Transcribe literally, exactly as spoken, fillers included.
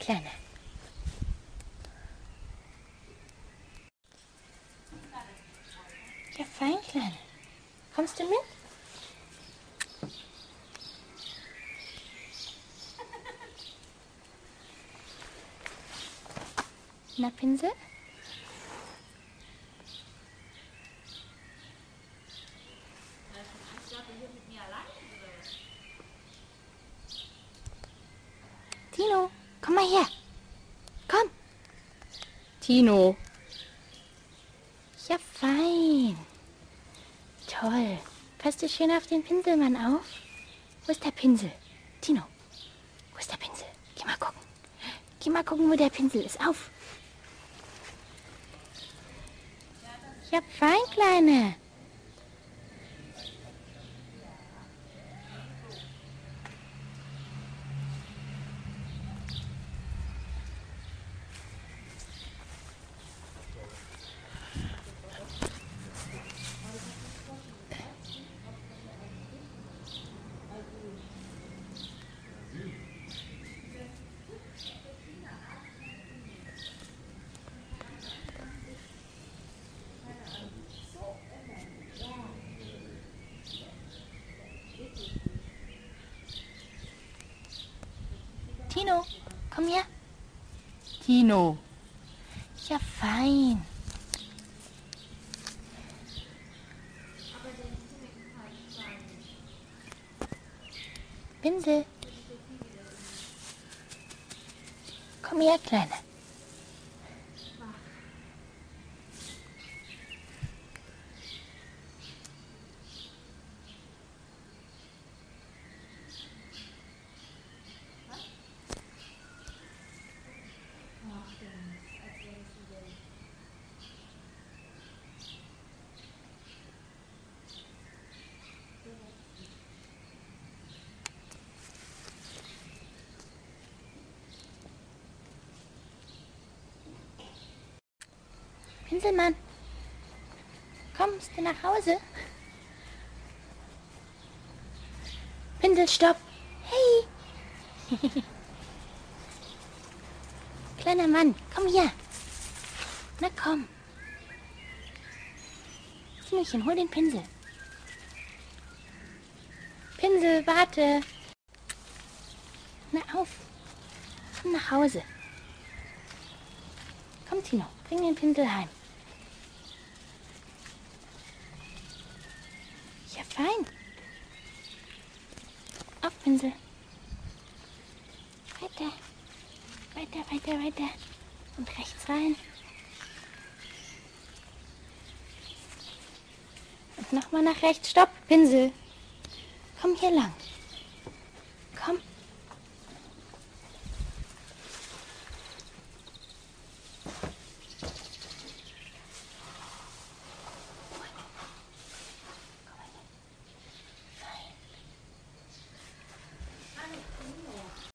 Kleiner. Ja, fein, Kleiner. Kommst du mit? Na, Pinsel? Tino, komm mal her. Komm. Tino. Ja, fein. Toll. Passt du schön auf den Pinselmann auf? Wo ist der Pinsel? Tino, wo ist der Pinsel? Geh mal gucken. Geh mal gucken, wo der Pinsel ist. Auf. Ja, fein, Kleine. Tino, komm her. Tino. Ja, fein. Pinsel. Komm her, Kleine. Pinselmann, kommst du nach Hause? Pinsel, stopp. Hey. Kleiner Mann, komm her. Na komm. Tinochen, hol den Pinsel. Pinsel, warte. Na auf. Komm nach Hause. Komm, Tino, bring den Pinsel heim. Ja, fein. Auf, Pinsel. Weiter. Weiter, weiter, weiter. Und rechts rein. Und nochmal nach rechts. Stopp, Pinsel. Komm hier lang.